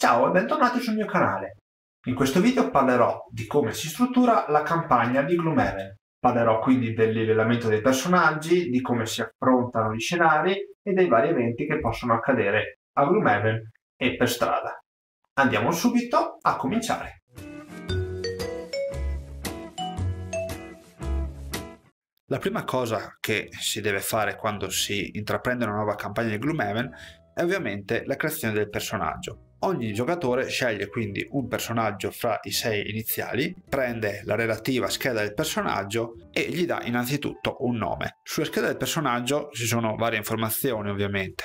Ciao e bentornati sul mio canale. In questo video parlerò di come si struttura la campagna di Gloomhaven. Parlerò quindi del livellamento dei personaggi, di come si affrontano gli scenari e dei vari eventi che possono accadere a Gloomhaven e per strada. Andiamo subito a cominciare. La prima cosa che si deve fare quando si intraprende una nuova campagna di Gloomhaven è ovviamente la creazione del personaggio. Ogni giocatore sceglie quindi un personaggio fra i 6 iniziali, prende la relativa scheda del personaggio e gli dà innanzitutto un nome. Sulla scheda del personaggio ci sono varie informazioni ovviamente.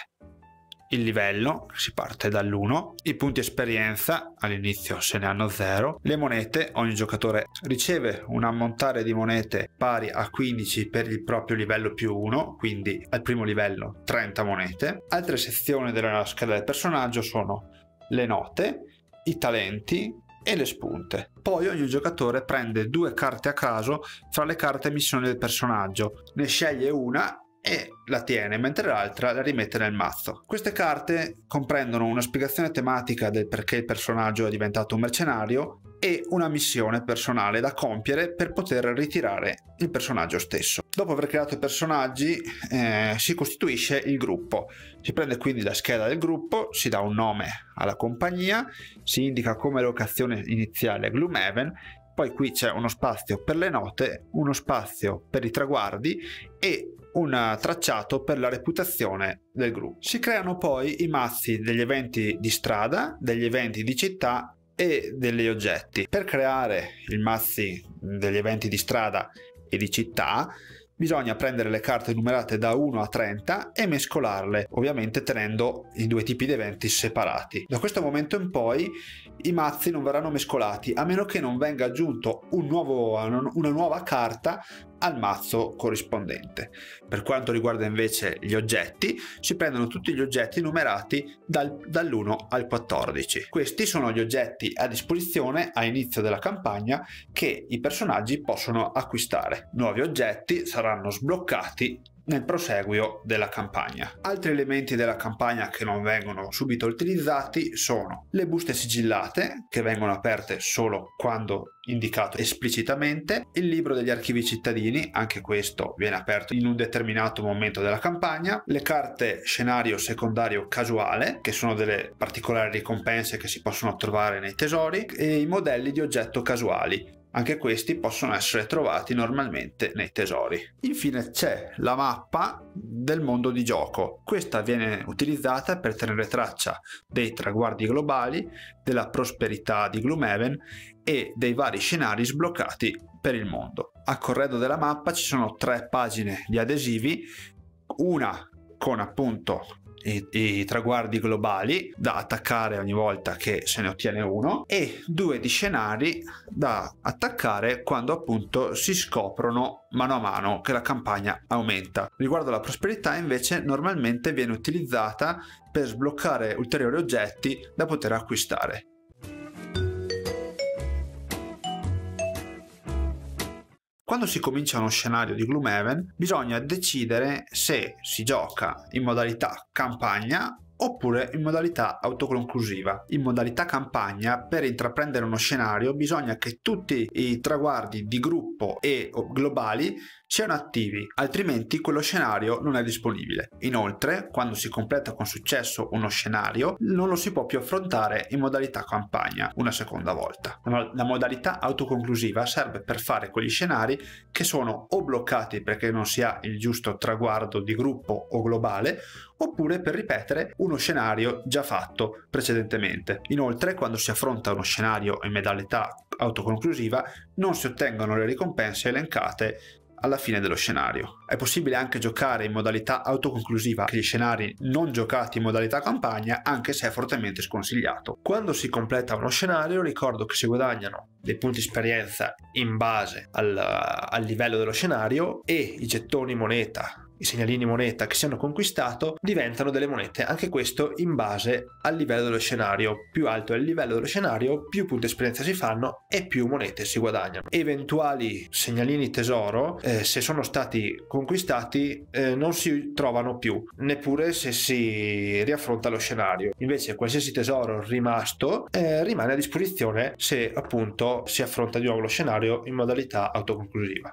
Il livello, si parte dall'1, i punti esperienza, all'inizio se ne hanno 0, le monete, ogni giocatore riceve un ammontare di monete pari a 15 per il proprio livello più 1, quindi al primo livello 30 monete. Altre sezioni della scheda del personaggio sono le note, i talenti e le spunte. Poi ogni giocatore prende 2 carte a caso fra le carte missioni del personaggio, ne sceglie una e la tiene, mentre l'altra la rimette nel mazzo. Queste carte comprendono una spiegazione tematica del perché il personaggio è diventato un mercenario e una missione personale da compiere per poter ritirare il personaggio stesso. Dopo aver creato i personaggi si costituisce il gruppo. Si prende quindi la scheda del gruppo, si dà un nome alla compagnia, si indica come locazione iniziale Gloomhaven. Poi qui c'è uno spazio per le note, uno spazio per i traguardi e un tracciato per la reputazione del gruppo. Si creano poi i mazzi degli eventi di strada, degli eventi di città e degli oggetti. Per creare i mazzi degli eventi di strada e di città bisogna prendere le carte numerate da 1 a 30 e mescolarle, ovviamente tenendo i 2 tipi di eventi separati. Da questo momento in poi i mazzi non verranno mescolati a meno che non venga aggiunto una nuova carta al mazzo corrispondente. Per quanto riguarda invece gli oggetti, si prendono tutti gli oggetti numerati dall'1 al 14. Questi sono gli oggetti a disposizione all'inizio della campagna che i personaggi possono acquistare. Nuovi oggetti saranno sbloccati nel proseguio della campagna. Altri elementi della campagna che non vengono subito utilizzati sono le buste sigillate, che vengono aperte solo quando indicato esplicitamente, il libro degli archivi cittadini, anche questo viene aperto in un determinato momento della campagna, le carte scenario secondario casuale, che sono delle particolari ricompense che si possono trovare nei tesori, e i modelli di oggetto casuali. Anche questi possono essere trovati normalmente nei tesori. Infine c'è la mappa del mondo di gioco. Questa viene utilizzata per tenere traccia dei traguardi globali, della prosperità di Gloomhaven e dei vari scenari sbloccati per il mondo. A corredo della mappa ci sono 3 pagine di adesivi, una con appunto i traguardi globali da attaccare ogni volta che se ne ottiene uno e 2 di scenari da attaccare quando appunto si scoprono mano a mano che la campagna aumenta. Riguardo alla prosperità invece normalmente viene utilizzata per sbloccare ulteriori oggetti da poter acquistare. Quando si comincia uno scenario di Gloomhaven bisogna decidere se si gioca in modalità campagna oppure in modalità autoconclusiva. In modalità campagna, per intraprendere uno scenario bisogna che tutti i traguardi di gruppo e globali siano attivi, altrimenti quello scenario non è disponibile. Inoltre, quando si completa con successo uno scenario, non lo si può più affrontare in modalità campagna una seconda volta. La modalità autoconclusiva serve per fare quegli scenari che sono o bloccati perché non si ha il giusto traguardo di gruppo o globale, oppure per ripetere uno scenario già fatto precedentemente. Inoltre, quando si affronta uno scenario in modalità autoconclusiva, non si ottengono le ricompense elencate alla fine dello scenario. È possibile anche giocare in modalità autoconclusiva gli scenari non giocati in modalità campagna, anche se è fortemente sconsigliato. Quando si completa uno scenario ricordo che si guadagnano dei punti esperienza in base al livello dello scenario e i gettoni moneta i segnalini moneta che si hanno conquistato diventano delle monete, anche questo in base al livello dello scenario. Più alto è il livello dello scenario, più punti esperienza si fanno e più monete si guadagnano. Eventuali segnalini tesoro, se sono stati conquistati, non si trovano più, neppure se si riaffronta lo scenario. Invece qualsiasi tesoro rimasto rimane a disposizione se appunto si affronta di nuovo lo scenario in modalità autoconclusiva.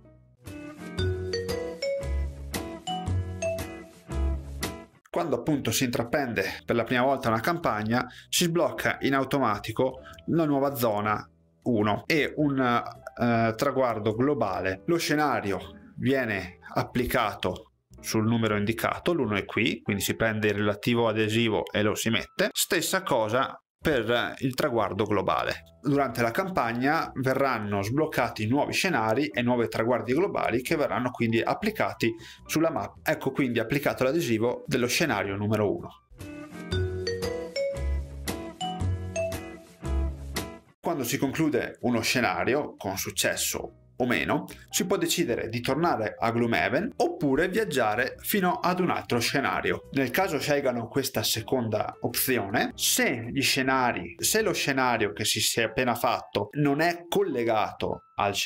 Quando appunto si intraprende per la prima volta una campagna, si sblocca in automatico la nuova zona 1 e un traguardo globale. Lo scenario viene applicato sul numero indicato, l'1 è qui, quindi si prende il relativo adesivo e lo si mette. Stessa cosa per il traguardo globale. Durante la campagna verranno sbloccati nuovi scenari e nuovi traguardi globali che verranno quindi applicati sulla mappa. Ecco quindi applicato l'adesivo dello scenario numero 1. Quando si conclude uno scenario con successo o meno, si può decidere di tornare a Gloomhaven oppure viaggiare fino ad un altro scenario. Nel caso scelgano questa seconda opzione, se lo scenario che si è appena fatto non è collegato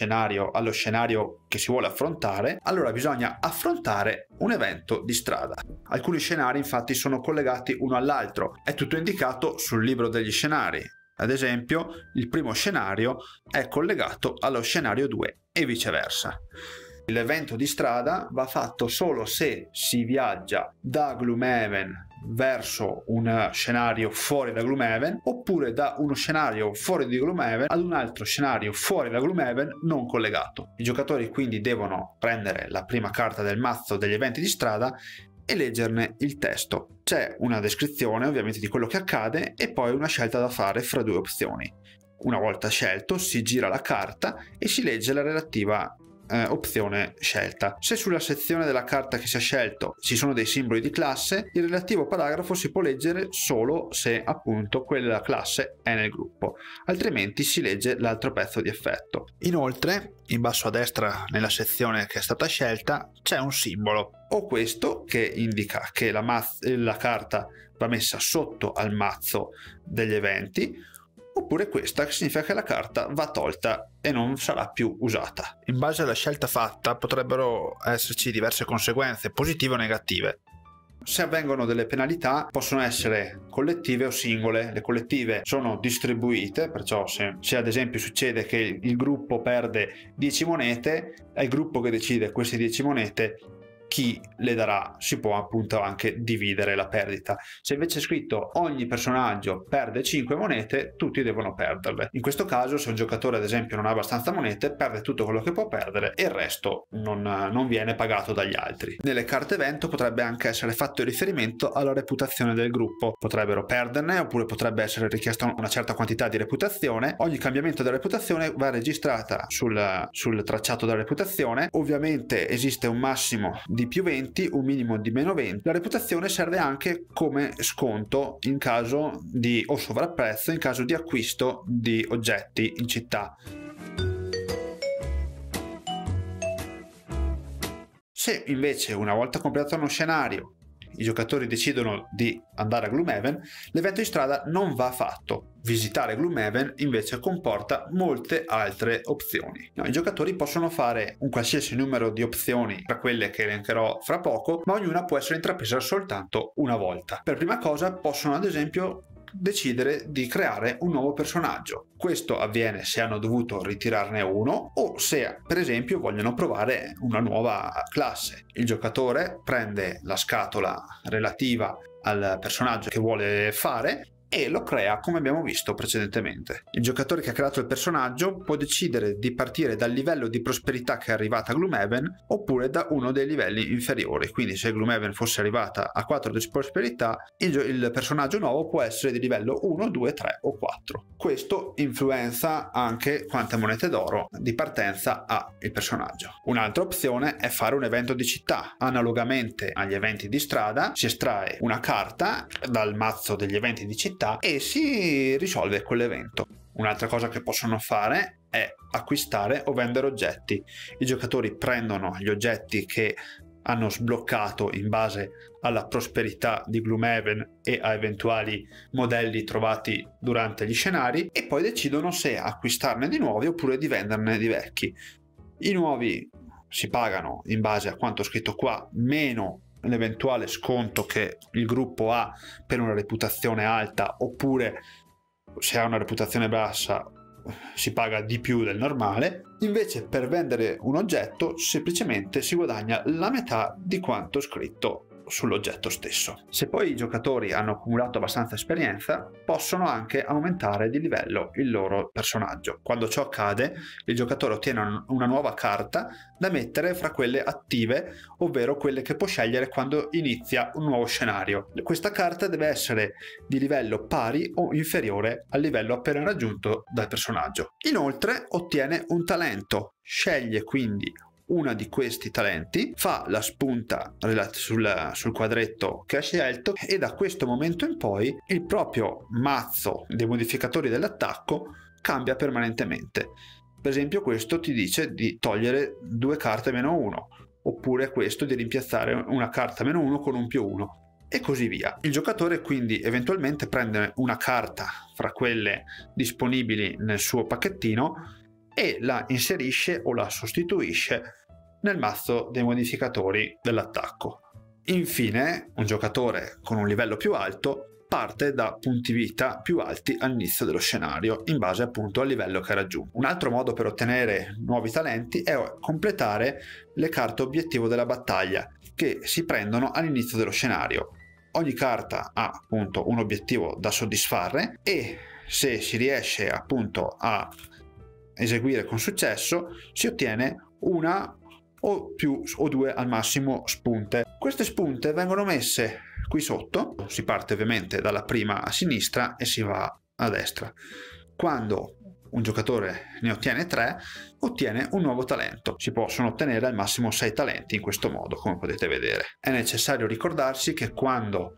allo scenario che si vuole affrontare, allora bisogna affrontare un evento di strada. Alcuni scenari infatti sono collegati uno all'altro, è tutto indicato sul libro degli scenari. Ad esempio, il primo scenario è collegato allo scenario 2 e viceversa. L'evento di strada va fatto solo se si viaggia da Gloomhaven verso un scenario fuori da Gloomhaven oppure da uno scenario fuori di Gloomhaven ad un altro scenario fuori da Gloomhaven non collegato. I giocatori quindi devono prendere la prima carta del mazzo degli eventi di strada e leggerne il testo. C'è una descrizione ovviamente di quello che accade e poi una scelta da fare fra due opzioni. Una volta scelto si gira la carta e si legge la relativa opzione scelta. Se sulla sezione della carta che si è scelto ci sono dei simboli di classe, il relativo paragrafo si può leggere solo se appunto quella classe è nel gruppo, altrimenti si legge l'altro pezzo di effetto. Inoltre, in basso a destra nella sezione che è stata scelta c'è un simbolo, o questo che indica che la carta va messa sotto al mazzo degli eventi, oppure questa che significa che la carta va tolta e non sarà più usata. In base alla scelta fatta potrebbero esserci diverse conseguenze, positive o negative. Se avvengono delle penalità possono essere collettive o singole. Le collettive sono distribuite, perciò se ad esempio succede che il gruppo perde 10 monete, è il gruppo che decide queste 10 monete chi le darà, si può appunto anche dividere la perdita. Se invece è scritto ogni personaggio perde 5 monete, tutti devono perderle. In questo caso, se un giocatore ad esempio non ha abbastanza monete, perde tutto quello che può perdere e il resto non viene pagato dagli altri. Nelle carte evento potrebbe anche essere fatto riferimento alla reputazione del gruppo, potrebbero perderne oppure potrebbe essere richiesta una certa quantità di reputazione. Ogni cambiamento della reputazione va registrata sul tracciato della reputazione. Ovviamente esiste un massimo di più 20, un minimo di meno 20. La reputazione serve anche come sconto in caso di o sovrapprezzo in caso di acquisto di oggetti in città. Se invece una volta completato uno scenario i giocatori decidono di andare a Gloomhaven, l'evento di strada non va fatto. Visitare Gloomhaven invece comporta molte altre opzioni. I giocatori possono fare un qualsiasi numero di opzioni tra quelle che elencherò fra poco, ma ognuna può essere intrapresa soltanto una volta. Per prima cosa possono ad esempio decidere di creare un nuovo personaggio. Questo avviene se hanno dovuto ritirarne uno o se per esempio vogliono provare una nuova classe. Il giocatore prende la scatola relativa al personaggio che vuole fare e lo crea come abbiamo visto precedentemente. Il giocatore che ha creato il personaggio può decidere di partire dal livello di prosperità che è arrivata a Gloomhaven oppure da uno dei livelli inferiori. Quindi se Gloomhaven fosse arrivata a 4 di prosperità, il personaggio nuovo può essere di livello 1, 2, 3 o 4. Questo influenza anche quante monete d'oro di partenza ha il personaggio. Un'altra opzione è fare un evento di città. Analogamente agli eventi di strada si estrae una carta dal mazzo degli eventi di città e si risolve quell'evento. Un'altra cosa che possono fare è acquistare o vendere oggetti. I giocatori prendono gli oggetti che hanno sbloccato in base alla prosperità di Gloomhaven e a eventuali modelli trovati durante gli scenari, e poi decidono se acquistarne di nuovi oppure di venderne di vecchi. I nuovi si pagano in base a quanto scritto qua, meno l'eventuale sconto che il gruppo ha per una reputazione alta, oppure se ha una reputazione bassa si paga di più del normale. Invece per vendere un oggetto semplicemente si guadagna la metà di quanto scritto sull'oggetto stesso. Se poi i giocatori hanno accumulato abbastanza esperienza, possono anche aumentare di livello il loro personaggio. Quando ciò accade, il giocatore ottiene una nuova carta da mettere fra quelle attive, ovvero quelle che può scegliere quando inizia un nuovo scenario. Questa carta deve essere di livello pari o inferiore al livello appena raggiunto dal personaggio. Inoltre ottiene un talento, sceglie quindi uno di questi talenti, fa la spunta sul quadretto che ha scelto, e da questo momento in poi il proprio mazzo dei modificatori dell'attacco cambia permanentemente. Per esempio questo ti dice di togliere 2 carte -1, oppure questo di rimpiazzare una carta -1 con un +1, e così via. Il giocatore quindi eventualmente prende una carta fra quelle disponibili nel suo pacchettino e la inserisce o la sostituisce nel mazzo dei modificatori dell'attacco. Infine, un giocatore con un livello più alto parte da punti vita più alti all'inizio dello scenario, in base appunto al livello che ha raggiunto. Un altro modo per ottenere nuovi talenti è completare le carte obiettivo della battaglia, che si prendono all'inizio dello scenario. Ogni carta ha appunto un obiettivo da soddisfare, e se si riesce appunto a eseguire con successo si ottiene una o più o 2 al massimo spunte. Queste spunte vengono messe qui sotto, si parte ovviamente dalla prima a sinistra e si va a destra. Quando un giocatore ne ottiene 3, ottiene un nuovo talento. Si possono ottenere al massimo 6 talenti in questo modo, come potete vedere. È necessario ricordarsi che quando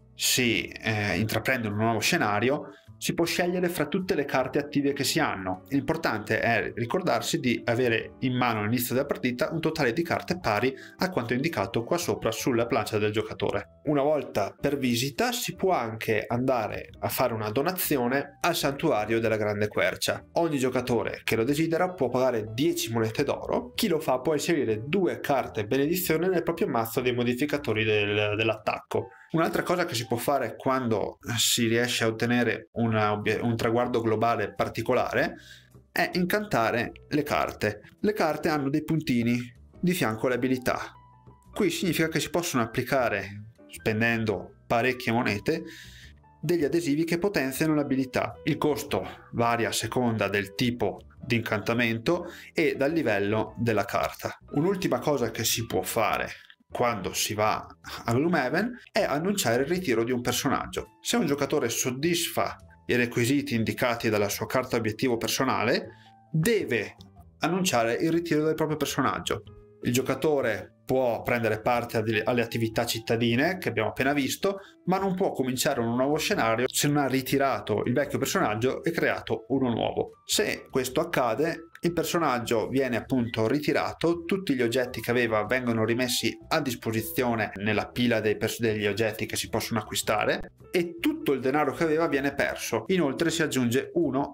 si intraprende un nuovo scenario si può scegliere fra tutte le carte attive che si hanno. L'importante è ricordarsi di avere in mano all'inizio della partita un totale di carte pari a quanto indicato qua sopra sulla plancia del giocatore. Una volta per visita si può anche andare a fare una donazione al santuario della Grande Quercia. Ogni giocatore che lo desidera può pagare 10 monete d'oro. Chi lo fa può inserire 2 carte benedizione nel proprio mazzo dei modificatori dell'attacco. Un'altra cosa che si può fare quando si riesce a ottenere un traguardo globale particolare è incantare le carte. Le carte hanno dei puntini di fianco alle abilità. Qui significa che si possono applicare, spendendo parecchie monete, degli adesivi che potenziano l'abilità. Il costo varia a seconda del tipo di incantamento e dal livello della carta. Un'ultima cosa che si può fare quando si va a Gloomhaven è annunciare il ritiro di un personaggio. Se un giocatore soddisfa i requisiti indicati dalla sua carta obiettivo personale, deve annunciare il ritiro del proprio personaggio. Il giocatore può prendere parte alle attività cittadine che abbiamo appena visto, ma non può cominciare un nuovo scenario se non ha ritirato il vecchio personaggio e creato uno nuovo. Se questo accade, il personaggio viene appunto ritirato, tutti gli oggetti che aveva vengono rimessi a disposizione nella pila degli oggetti che si possono acquistare, e tutto il denaro che aveva viene perso. Inoltre si aggiunge 1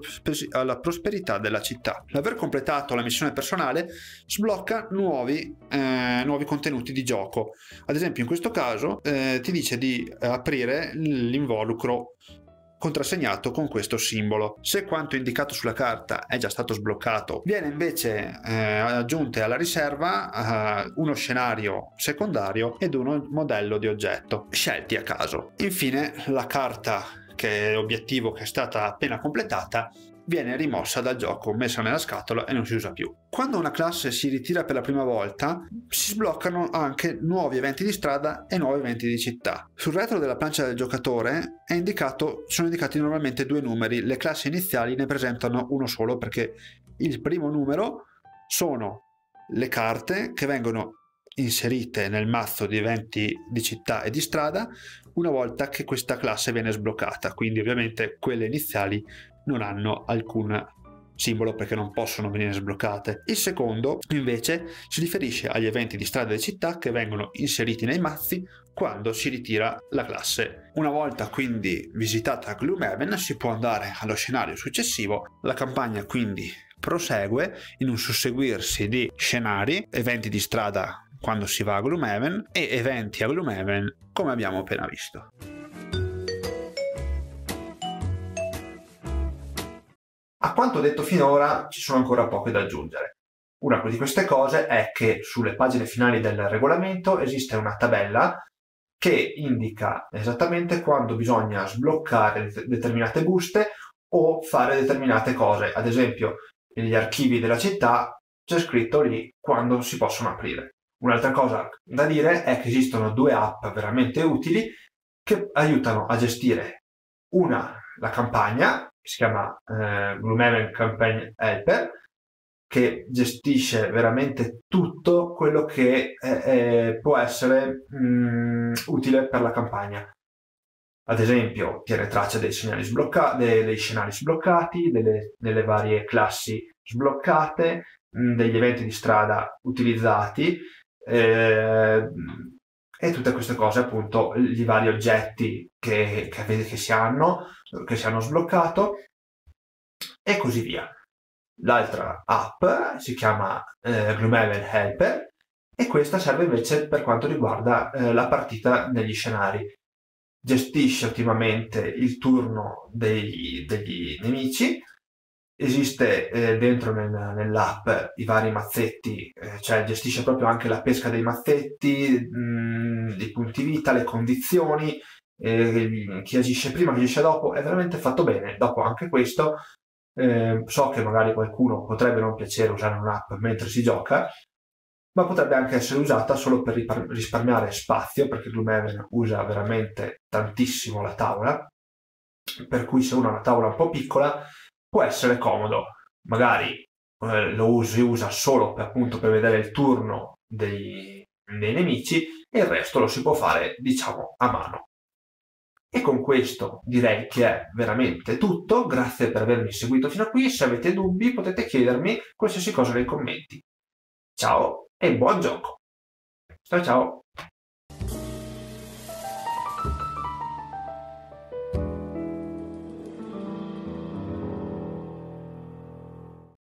alla prosperità della città. L'aver completato la missione personale sblocca nuovi contenuti di gioco. Ad esempio in questo caso ti dice di aprire l'involucro contrassegnato con questo simbolo. Se quanto indicato sulla carta è già stato sbloccato, viene invece aggiunte alla riserva uno scenario secondario ed uno modello di oggetto scelti a caso. Infine la carta che è l'obiettivo, che è stata appena completata, viene rimossa dal gioco, messa nella scatola e non si usa più. Quando una classe si ritira per la prima volta, si sbloccano anche nuovi eventi di strada e nuovi eventi di città. Sul retro della plancia del giocatore sono indicati normalmente 2 numeri. Le classi iniziali ne presentano uno solo, perché il primo numero sono le carte che vengono inserite nel mazzo di eventi di città e di strada una volta che questa classe viene sbloccata, quindi ovviamente quelle iniziali non hanno alcun simbolo perché non possono venire sbloccate. Il secondo invece si riferisce agli eventi di strada e città che vengono inseriti nei mazzi quando si ritira la classe. Una volta quindi visitata Gloomhaven si può andare allo scenario successivo. La campagna quindi prosegue in un susseguirsi di scenari, eventi di strada quando si va a Gloomhaven e eventi a Gloomhaven come abbiamo appena visto. A quanto detto finora ci sono ancora poche da aggiungere. Una di queste cose è che sulle pagine finali del regolamento esiste una tabella che indica esattamente quando bisogna sbloccare determinate buste o fare determinate cose. Ad esempio, negli archivi della città c'è scritto lì quando si possono aprire. Un'altra cosa da dire è che esistono 2 app veramente utili che aiutano a gestire la campagna, che si chiama Gloomhaven Campaign Helper, che gestisce veramente tutto quello che può essere utile per la campagna. Ad esempio, tiene traccia dei segnali dei scenari sbloccati, delle varie classi sbloccate, degli eventi di strada utilizzati e tutte queste cose, appunto, i vari oggetti che si hanno sbloccato e così via. L'altra app si chiama Gloomhaven Helper e questa serve invece per quanto riguarda la partita negli scenari. Gestisce ottimamente il turno degli nemici, esiste dentro nell'app i vari mazzetti, cioè gestisce proprio anche la pesca dei mazzetti, i punti vita, le condizioni, chi agisce prima, chi agisce dopo, è veramente fatto bene. Dopo anche questo, so che magari qualcuno potrebbe non piacere usare un'app mentre si gioca, ma potrebbe anche essere usata solo per risparmiare spazio, perché Gloomhaven usa veramente tantissimo la tavola, per cui se uno ha una tavola un po' piccola può essere comodo. Magari si usa solo appunto per vedere il turno dei nemici e il resto lo si può fare, diciamo, a mano. E con questo direi che è veramente tutto. Grazie per avermi seguito fino a qui. Se avete dubbi potete chiedermi qualsiasi cosa nei commenti. Ciao e buon gioco! Ciao ciao!